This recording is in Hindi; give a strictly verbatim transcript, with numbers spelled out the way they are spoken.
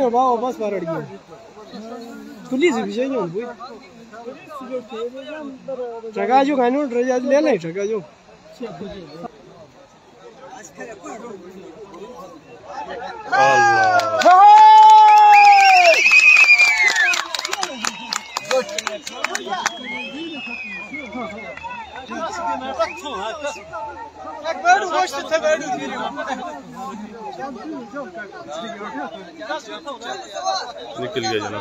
और बाबा बस बार अड़ गया पुलिस भी चाहिए उनको ट्रका जो खाने उठ रहे ले ले ट्रका जो निकल गया जनाब।